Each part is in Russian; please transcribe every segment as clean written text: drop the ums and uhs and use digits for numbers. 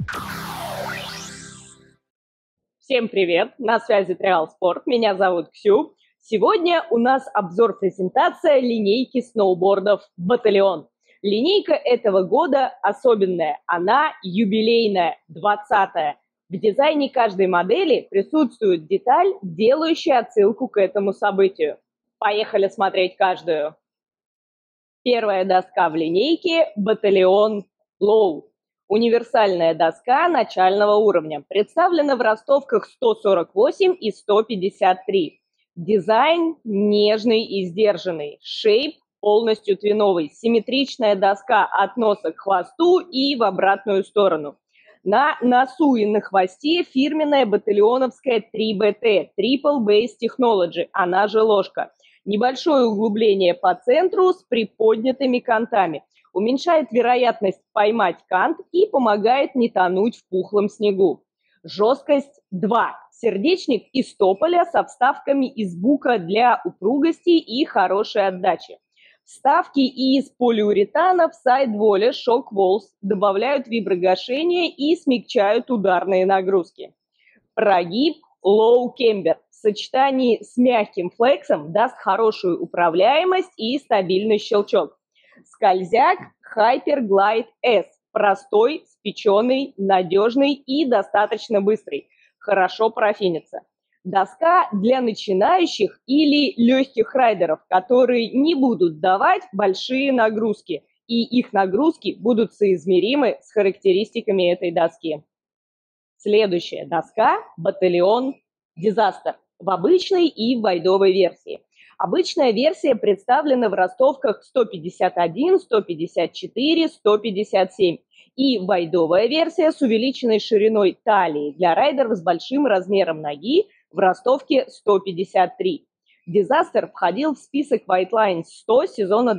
Всем привет! На связи Триал Спорт. Меня зовут Ксю. Сегодня у нас обзор-презентация линейки сноубордов Батальон. Линейка этого года особенная. Она юбилейная, 20-я. В дизайне каждой модели присутствует деталь, делающая отсылку к этому событию. Поехали смотреть каждую. Первая доска в линейке – Батальон Low. Универсальная доска начального уровня. Представлена в ростовках 148 и 153. Дизайн нежный и сдержанный. Шейп полностью твиновый. Симметричная доска от носа к хвосту и в обратную сторону. На носу и на хвосте фирменная батальоновская 3BT, Triple Base Technology, она же ложка. Небольшое углубление по центру с приподнятыми кантами. Уменьшает вероятность поймать кант и помогает не тонуть в пухлом снегу. Жесткость 2. Сердечник из тополя со вставками из бука для упругости и хорошей отдачи. Вставки из полиуретана в сайдволе Shock Walls добавляют виброгашение и смягчают ударные нагрузки. Прогиб Low Camber в сочетании с мягким флексом даст хорошую управляемость и стабильный щелчок. Скользяк Hyper Glide S. Простой, спеченный, надежный и достаточно быстрый. Хорошо профинится. Доска для начинающих или легких райдеров, которые не будут давать большие нагрузки, и их нагрузки будут соизмеримы с характеристиками этой доски. Следующая доска – Батальон Disaster в обычной и в вайдовой версии. Обычная версия представлена в ростовках 151, 154, 157 и вайдовая версия с увеличенной шириной талии для райдеров с большим размером ноги в ростовке 153. Disaster входил в список White Lines 100 сезона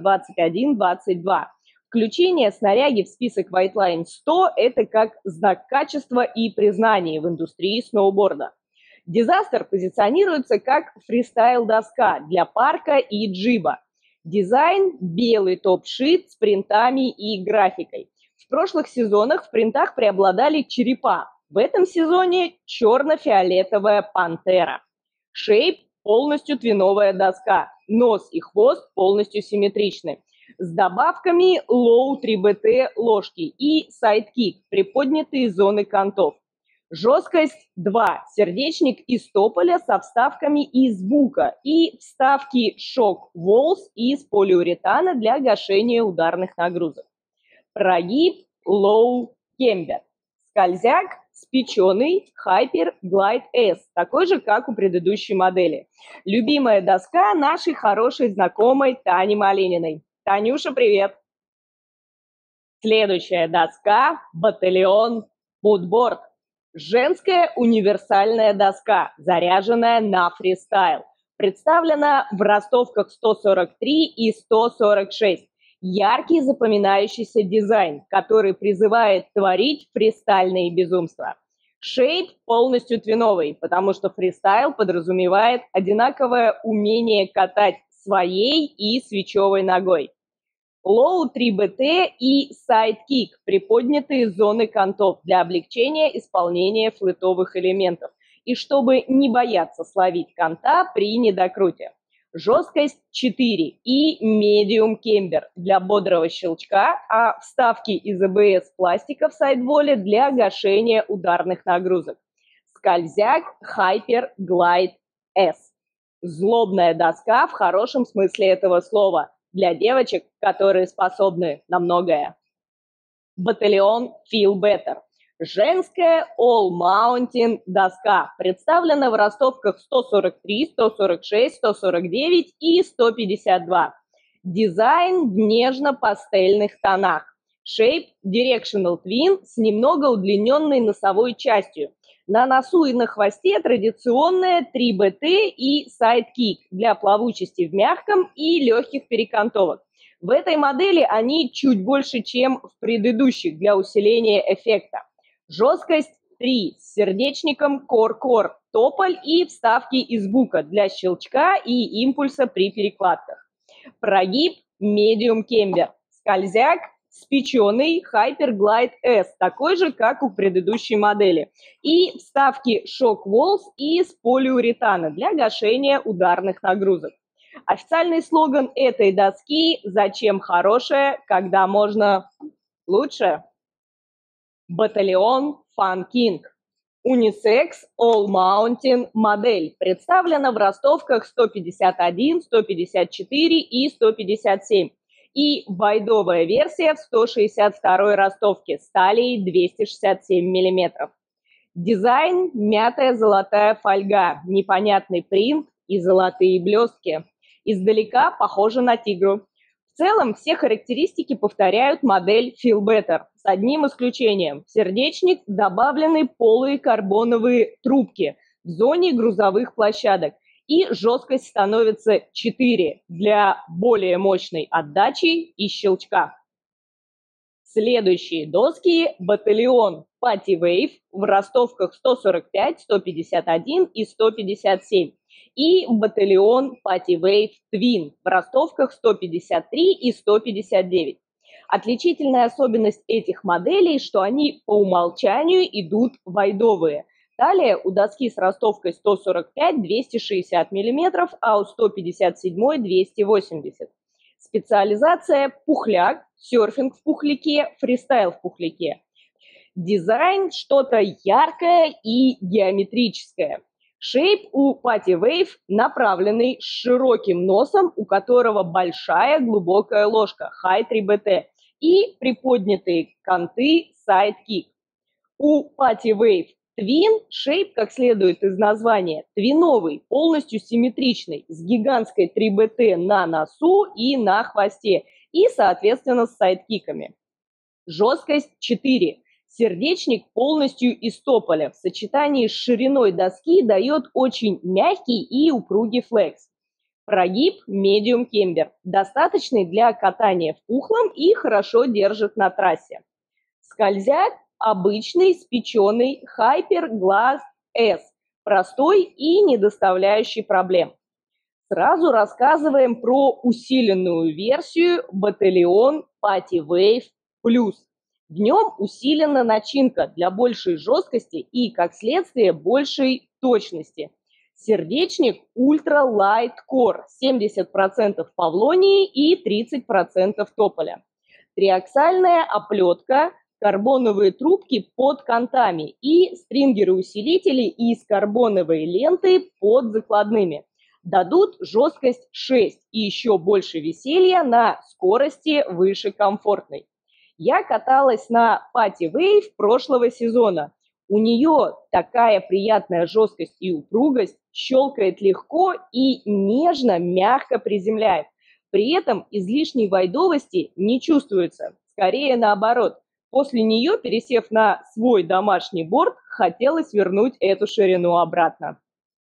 21-22. Включение снаряги в список White Lines 100 – это как знак качества и признания в индустрии сноуборда. Disaster позиционируется как фристайл-доска для парка и джиба. Дизайн – белый топ-шит с принтами и графикой. В прошлых сезонах в принтах преобладали черепа. В этом сезоне черно-фиолетовая пантера. Шейп – полностью твиновая доска. Нос и хвост полностью симметричны. С добавками Low 3BT ложки и сайдкик, приподнятые зоны кантов. Жесткость 2. Сердечник из тополя со вставками из бука и вставки Shock Walls из полиуретана для гашения ударных нагрузок. Прогиб Low Camber. Скользяк спеченный Hyper Glide S, такой же, как у предыдущей модели. Любимая доска нашей хорошей знакомой Тани Малининой. Танюша, привет! Следующая доска – Батальон Moodboard. Женская универсальная доска, заряженная на фристайл. Представлена в ростовках 143 и 146. Яркий запоминающийся дизайн, который призывает творить фристайлные безумства. Шейп полностью твиновый, потому что фристайл подразумевает одинаковое умение катать своей и свечевой ногой. Low 3BT и сайдкик – приподнятые зоны кантов для облегчения исполнения флетовых элементов и чтобы не бояться словить канта при недокруте. Жесткость 4 и Medium Camber для бодрого щелчка, а вставки из АБС пластика в сайдволе для гашения ударных нагрузок. Скользяк Hyper Glide S. Злобная доска в хорошем смысле этого слова. Для девочек, которые способны на многое. Батальон Feel Better. Женская All Mountain доска. Представлена в ростовках 143, 146, 149 и 152. Дизайн в нежно-пастельных тонах. Shape Directional Twin с немного удлиненной носовой частью. На носу и на хвосте традиционная 3BT и сайдкик для плавучести в мягком и легких перекантовок. В этой модели они чуть больше, чем в предыдущих для усиления эффекта. Жесткость 3 с сердечником Core, тополь и вставки из бука для щелчка и импульса при перекладках. Прогиб Medium Camber. Скользяк спеченный Hyperglide S, такой же, как у предыдущей модели. И вставки Shock Walls из полиуретана для гашения ударных нагрузок. Официальный слоган этой доски «Зачем хорошее, когда можно лучше?» Battalion Fun King. Унисекс All Mountain модель представлена в ростовках 151, 154 и 157. И байдовая версия в 162 ростовке с талией 267 мм. Дизайн – мятая золотая фольга, непонятный принт и золотые блестки. Издалека похоже на тигру. В целом все характеристики повторяют модель Feel Better, с одним исключением. В сердечник добавлены полые карбоновые трубки в зоне грузовых площадок, и жесткость становится 4 для более мощной отдачи и щелчка. Следующие доски Battalion Party Wave в ростовках 145, 151 и 157. И Battalion Party Wave Twin в ростовках 153 и 159. Отличительная особенность этих моделей, что они по умолчанию идут вайдовые. Талия у доски с ростовкой 145 260 мм, а у 157 280. Специализация пухляк, серфинг в пухляке, фристайл в пухляке. Дизайн что-то яркое и геометрическое. Шейп у Party Wave направленный с широким носом, у которого большая глубокая ложка High 3BT и приподнятые канты Side Kick. У Party Wave Twin шейп, как следует из названия, твиновый, полностью симметричный, с гигантской 3BT на носу и на хвосте, и, соответственно, с сайдкиками. Жесткость 4. Сердечник полностью из тополя. В сочетании с шириной доски дает очень мягкий и упругий флекс. Прогиб Medium Camber, достаточный для катания в пухлом и хорошо держит на трассе. Скользяк обычный спеченный Hyperglide S, простой и не доставляющий проблем. Сразу рассказываем про усиленную версию Battalion Party Wave Plus. В нем усилена начинка для большей жесткости и, как следствие, большей точности. Сердечник Ultra Light Core, 70% павлонии и 30% тополя. Триаксальная оплетка, карбоновые трубки под кантами и стрингеры-усилители из карбоновой ленты под закладными. Дадут жесткость 6 и еще больше веселья на скорости выше комфортной. Я каталась на Party Wave прошлого сезона. У нее такая приятная жесткость и упругость, щелкает легко и нежно, мягко приземляет. При этом излишней вайдовости не чувствуется, скорее наоборот. После нее, пересев на свой домашний борд, хотелось вернуть эту ширину обратно.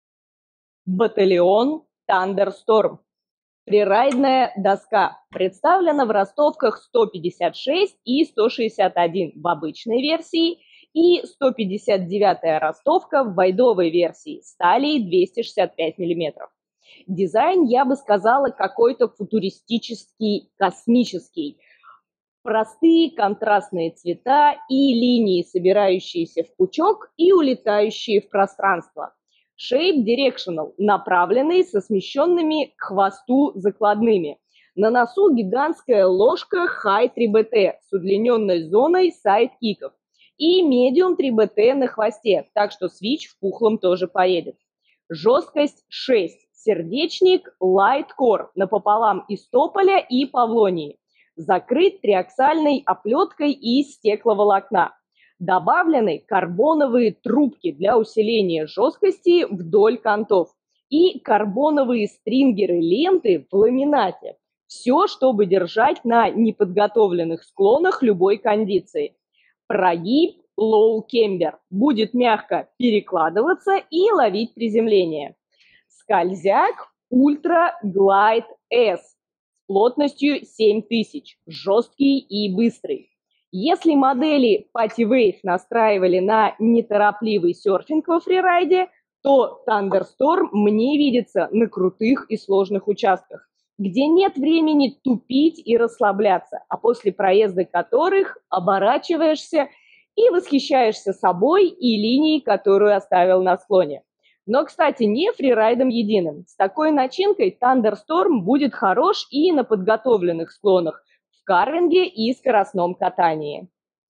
Battalion Thunderstorm. Фрирайдная доска представлена в ростовках 156 и 161 в обычной версии и 159 ростовка в вайдовой версии с талией 265 мм. Дизайн, я бы сказала, какой-то футуристический, космический. Простые контрастные цвета и линии, собирающиеся в пучок и улетающие в пространство. Shape Directional, направленный со смещенными к хвосту закладными. На носу гигантская ложка High 3BT с удлиненной зоной сайдкиков. И Medium 3BT на хвосте, так что свич в пухлом тоже поедет. Жесткость 6. Сердечник Light Core напополам из тополя и павлонии. Закрыт триаксальной оплеткой из стекловолокна. Добавлены карбоновые трубки для усиления жесткости вдоль кантов и карбоновые стрингеры ленты в ламинате. Все, чтобы держать на неподготовленных склонах любой кондиции. Прогиб Low Camber будет мягко перекладываться и ловить приземление. Скользяк Ultra Glide S с плотностью 7000, жесткий и быстрый. Если модели Party Wave настраивали на неторопливый серфинг во фрирайде, то Thunderstorm мне видится на крутых и сложных участках. где нет времени тупить и расслабляться, а после проезда которых оборачиваешься и восхищаешься собой и линией, которую оставил на склоне. Но, кстати, не фрирайдом единым. С такой начинкой Thunderstorm будет хорош и на подготовленных склонах, в карвинге и скоростном катании.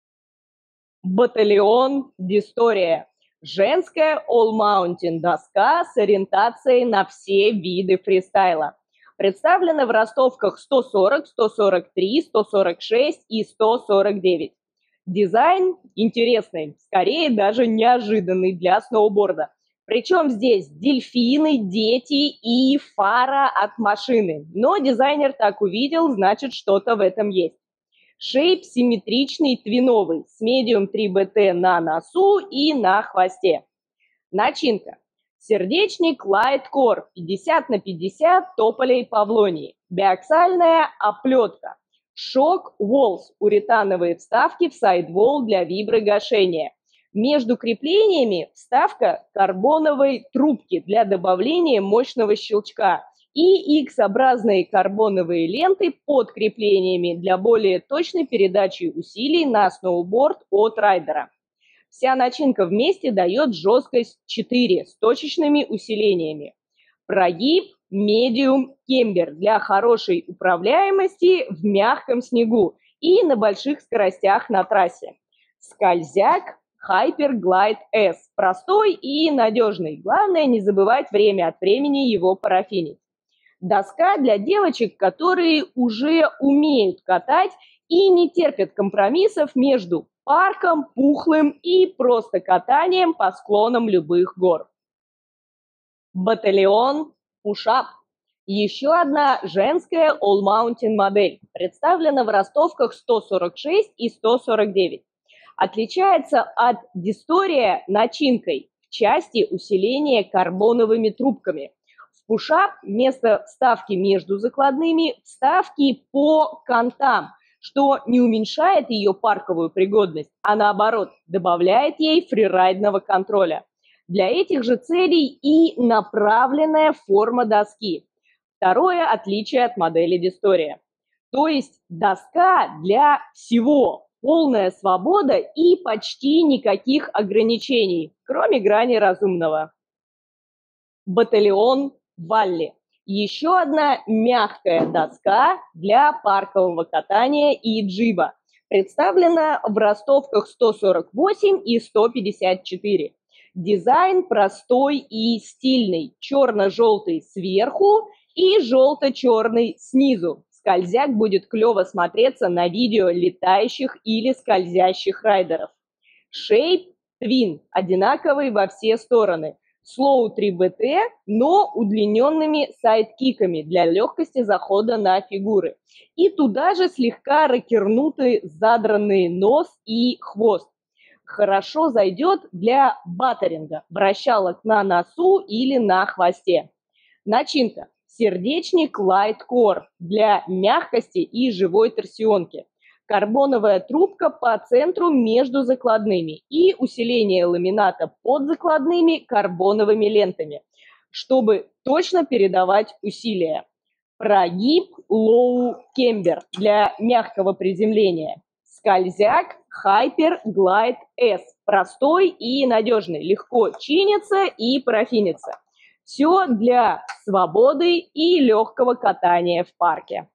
Батальон Дистория. Женская all-mountain доска с ориентацией на все виды фристайла. Представлена в ростовках 140, 143, 146 и 149. Дизайн интересный, скорее даже неожиданный для сноуборда. Причем здесь дельфины, дети и фара от машины. Но дизайнер так увидел, значит, что-то в этом есть. Шейп симметричный, твиновый, с медиум 3BT на носу и на хвосте. Начинка. Сердечник Light Core 50 на 50 тополей павлонии. Биаксальная оплетка. Шок Walls. Уретановые вставки в сайдволл для виброгашения. Между креплениями вставка карбоновой трубки для добавления мощного щелчка и X-образные карбоновые ленты под креплениями для более точной передачи усилий на сноуборд от райдера. Вся начинка вместе дает жесткость 4 с точечными усилениями. Прогиб медиум кембер для хорошей управляемости в мягком снегу и на больших скоростях на трассе. Скользяк Hyper Glide S. Простой и надежный. Главное не забывать время от времени его парафинить. Доска для девочек, которые уже умеют катать и не терпят компромиссов между парком, пухлым и просто катанием по склонам любых гор. Батальон Push-Up. Еще одна женская all-mountain модель. Представлена в ростовках 146 и 149. Отличается от Дистория начинкой в части усиления карбоновыми трубками. В Push-Up вместо вставки между закладными вставки по кантам, что не уменьшает ее парковую пригодность, а наоборот добавляет ей фрирайдного контроля. Для этих же целей и направленная форма доски. Второе отличие от модели Дистория. То есть доска для всего, полная свобода и почти никаких ограничений, кроме грани разумного. Батальон Валли. Еще одна мягкая доска для паркового катания и джиба. Представлена в ростовках 148 и 154. Дизайн простой и стильный. Черно-желтый сверху и желто-черный снизу. Скользяк будет клево смотреться на видео летающих или скользящих райдеров. Шейп Twin. Одинаковый во все стороны. Slow 3BT, но удлиненными сайдкиками для легкости захода на фигуры. И туда же слегка рокернутый задранный нос и хвост. Хорошо зайдет для баттеринга, вращалок на носу или на хвосте. Начинка. Сердечник Light Core для мягкости и живой торсионки. Карбоновая трубка по центру между закладными и усиление ламината под закладными карбоновыми лентами, чтобы точно передавать усилия. Прогиб Low Camber для мягкого приземления. Скользяк Hyper Glide S. Простой и надежный, легко чинится и парафинится. Все для свободы и легкого катания в парке.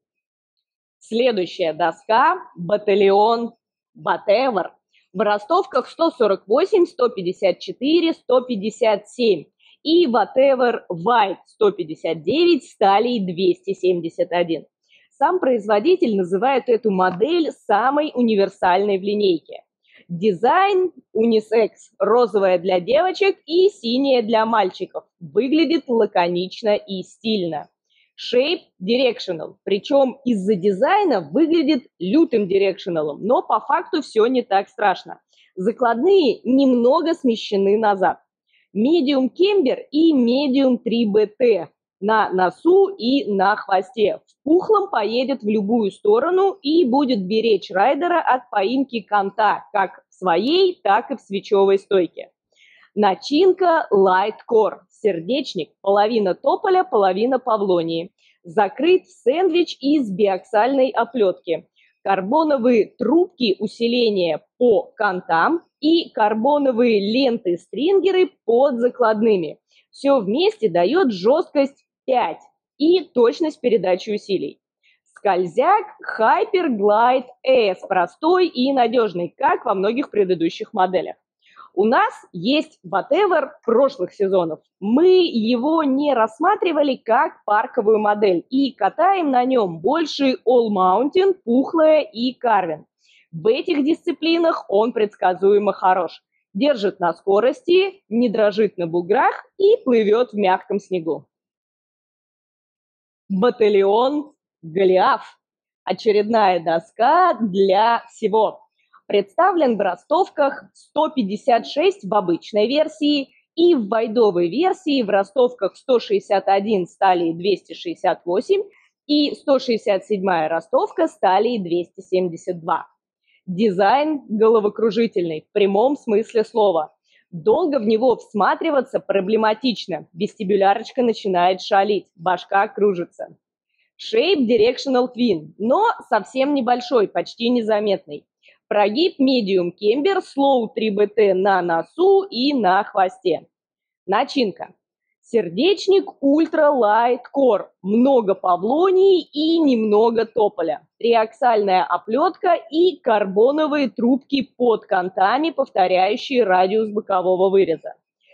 Следующая доска – Батальон Whatever. В ростовках 148, 154, 157 и Whatever White 159 с талией 271. Сам производитель называет эту модель самой универсальной в линейке. Дизайн унисекс, розовая для девочек и синяя для мальчиков. Выглядит лаконично и стильно. Shape Directional, причем из-за дизайна выглядит лютым дирекшеналом, но по факту все не так страшно. Закладные немного смещены назад. Medium Camber и Medium 3BT на носу и на хвосте. В пухлом поедет в любую сторону и будет беречь райдера от поимки канта, как в своей, так и в свечевой стойке. Начинка Light Core. Сердечник, половина тополя, половина павлонии. Закрыт в сэндвич из биоксальной оплетки. Карбоновые трубки усиления по кантам и карбоновые ленты-стрингеры под закладными. Все вместе дает жесткость 5 и точность передачи усилий. Скользяк Hyperglide S простой и надежный, как во многих предыдущих моделях. У нас есть Whatever прошлых сезонов. Мы его не рассматривали как парковую модель и катаем на нем больше All Mountain, Пухлая и Carvin. В этих дисциплинах он предсказуемо хорош. Держит на скорости, не дрожит на буграх и плывет в мягком снегу. Battalion Голиаф. Очередная доска для всего. Представлен в ростовках 156 в обычной версии и в вайдовой версии в ростовках 161 с талией 268 и 167 ростовка с талией 272. Дизайн головокружительный в прямом смысле слова. Долго в него всматриваться проблематично. Вестибулярочка начинает шалить, башка кружится. Shape Directional Twin, но совсем небольшой, почти незаметный. Прогиб Medium Camber, Slow 3BT на носу и на хвосте. Начинка. Сердечник Ultra Light Core, много павлонии и немного тополя. Триаксальная оплетка и карбоновые трубки под кантами, повторяющие радиус бокового выреза.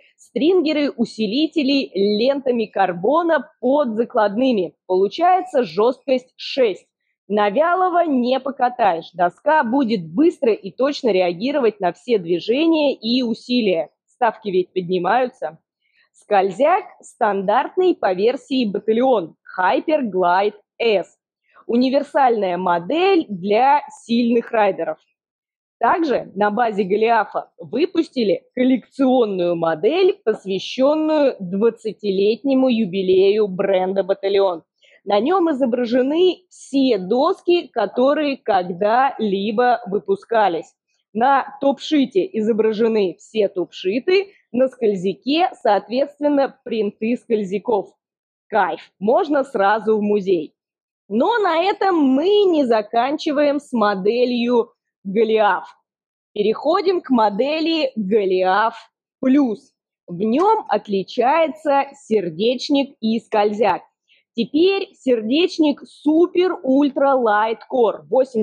Стрингеры-усилители лентами карбона под закладными. Получается жесткость 6. На вялого не покатаешь. Доска будет быстро и точно реагировать на все движения и усилия. Ставки ведь поднимаются. Скользяк стандартный по версии Battalion Hyperglide S. Универсальная модель для сильных райдеров. Также на базе Голиафа выпустили коллекционную модель, посвященную 20-летнему юбилею бренда Battalion. На нем изображены все доски, которые когда-либо выпускались. На топ-шите изображены все топ-шиты, на скользяке, соответственно, принты скользяков. Кайф, можно сразу в музей. Но на этом мы не заканчиваем с моделью Голиаф. Переходим к модели Голиаф Плюс. В нем отличается сердечник и скользяк. Теперь сердечник Super Ultra Light Core,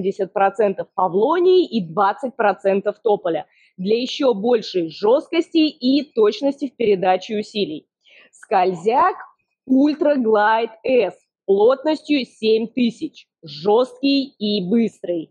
80% павлонии и 20% тополя, для еще большей жесткости и точности в передаче усилий. Скользяк Ultra Glide S, плотностью 7000, жесткий и быстрый.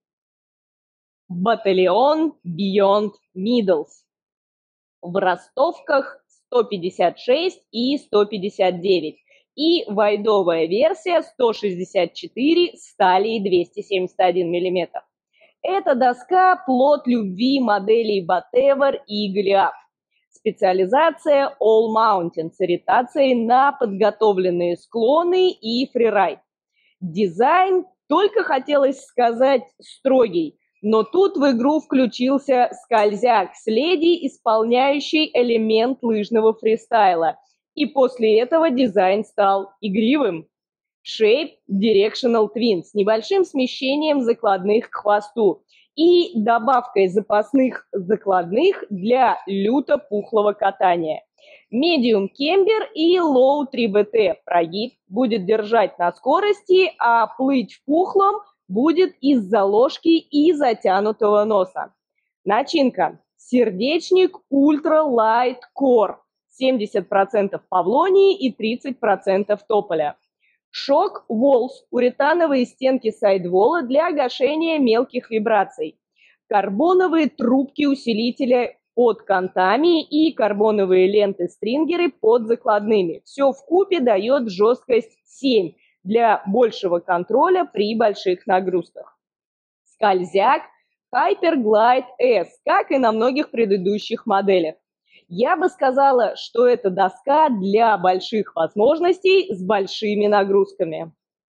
Battalion Beyond Middles. В ростовках 156 и 159. И вайдовая версия 164 с талией 271 мм. Эта доска – плод любви моделей Whatever и Голиаф. Специализация All Mountain с ориентацией на подготовленные склоны и фрирайд. Дизайн, только хотелось сказать, строгий, но тут в игру включился скользяк с леди, исполняющий элемент лыжного фристайла. И после этого дизайн стал игривым. Shape Directional Twin с небольшим смещением закладных к хвосту и добавкой запасных закладных для люто пухлого катания. Medium Camber и Low 3BT прогиб будет держать на скорости, а плыть в пухлом будет из-за ложки и затянутого носа. Начинка. Сердечник Ultra Light Core. 70% павлонии и 30% тополя. Шок Walls, уретановые стенки сайдвола для гашения мелких вибраций. Карбоновые трубки усилителя под кантами и карбоновые ленты-стрингеры под закладными. Все вкупе дает жесткость 7 для большего контроля при больших нагрузках. Скользяк Hyperglide S, как и на многих предыдущих моделях. Я бы сказала, что это доска для больших возможностей с большими нагрузками.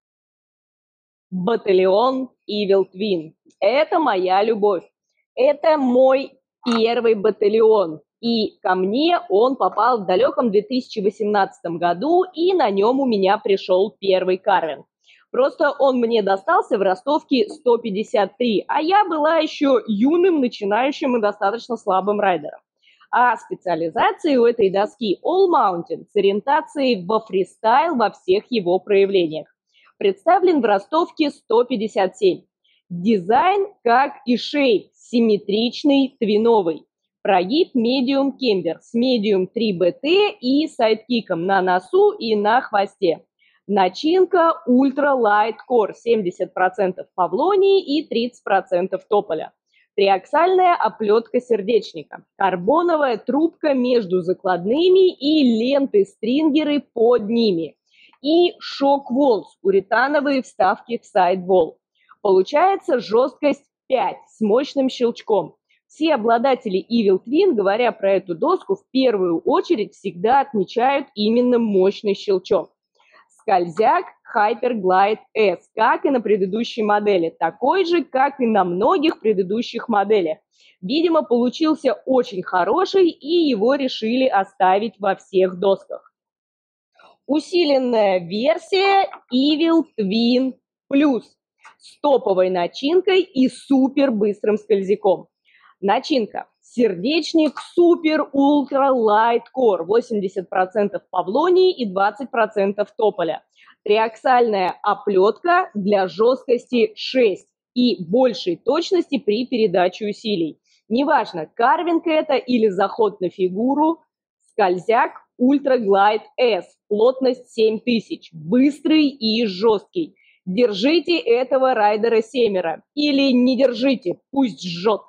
Battalion Evil Twin. Это моя любовь. Это мой первый батальон. И ко мне он попал в далеком 2018 году, и на нем у меня пришел первый карвинг. Просто он мне достался в ростовке 153, а я была еще юным, начинающим и достаточно слабым райдером. А специализации у этой доски All Mountain с ориентацией во фристайл во всех его проявлениях. Представлен в ростовке 157. Дизайн, как и шейп, симметричный, твиновый. Прогиб medium кембер с medium 3BT и сайдкиком на носу и на хвосте. Начинка Ultra Light Core, 70% павлонии и 30% тополя. Триаксальная оплетка сердечника. Карбоновая трубка между закладными и ленты-стрингеры под ними. И шок-волс, уретановые вставки в сайдвол. Получается жесткость 5 с мощным щелчком. Все обладатели Evil Twin, говоря про эту доску, в первую очередь всегда отмечают именно мощный щелчок. Скользяк Hyperglide S, как и на предыдущей модели, такой же, как и на многих предыдущих моделях. Видимо, получился очень хороший, и его решили оставить во всех досках. Усиленная версия Evil Twin Plus с топовой начинкой и супер быстрым скользяком. Начинка. Сердечник Super Ultra Light Core, 80% павлонии и 20% тополя. Триаксальная оплетка для жесткости 6 и большей точности при передаче усилий. Неважно, карвинг это или заход на фигуру. Скользяк Ultra Glide S, плотность 7000, быстрый и жесткий. Держите этого райдера семеро или не держите, пусть жжет.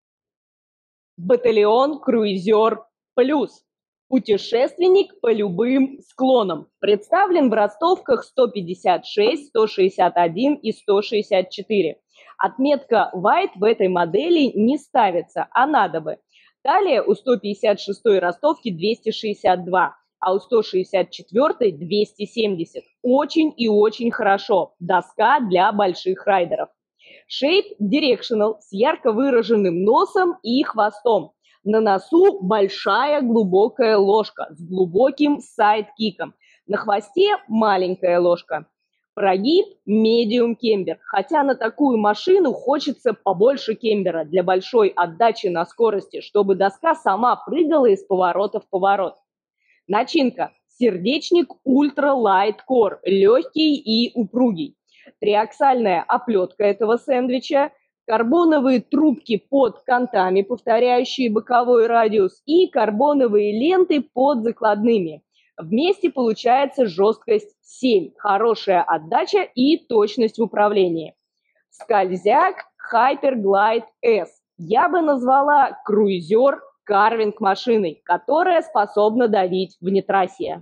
Батальон Круизер Плюс. Путешественник по любым склонам. Представлен в ростовках 156, 161 и 164. Отметка White в этой модели не ставится, а надо бы. Далее у 156 ростовки 262, а у 164 270. Очень и очень хорошо. Доска для больших райдеров. Шейп Directional с ярко выраженным носом и хвостом. На носу большая глубокая ложка с глубоким сайдкиком. На хвосте маленькая ложка. Прогиб medium кембер. Хотя на такую машину хочется побольше кембера для большой отдачи на скорости, чтобы доска сама прыгала из поворота в поворот. Начинка. Сердечник Ultra Light Core. Легкий и упругий. Триаксальная оплетка этого сэндвича, карбоновые трубки под кантами, повторяющие боковой радиус, и карбоновые ленты под закладными. Вместе получается жесткость 7, хорошая отдача и точность в управлении. Скользяк Hyperglide S. Я бы назвала круизер карвинг машиной, которая способна давить внетрасье.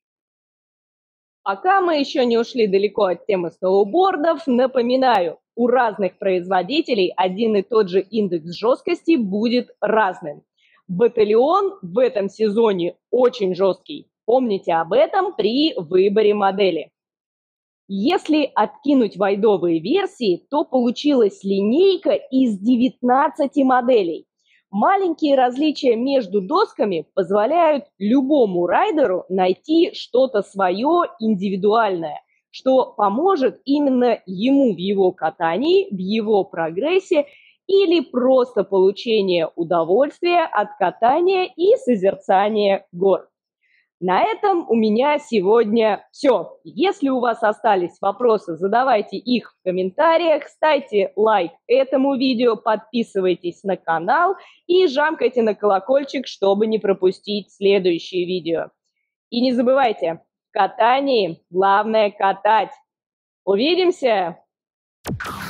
Пока мы еще не ушли далеко от темы сноубордов, напоминаю, у разных производителей один и тот же индекс жесткости будет разным. Батальон в этом сезоне очень жесткий. Помните об этом при выборе модели. Если откинуть вайдовые версии, то получилась линейка из 19 моделей. Маленькие различия между досками позволяют любому райдеру найти что-то свое индивидуальное, что поможет именно ему в его катании, в его прогрессе или просто получение удовольствия от катания и созерцания гор. На этом у меня сегодня все. Если у вас остались вопросы, задавайте их в комментариях, ставьте лайк этому видео, подписывайтесь на канал и жамкайте на колокольчик, чтобы не пропустить следующие видео. И не забывайте, в катании главное катать. Увидимся!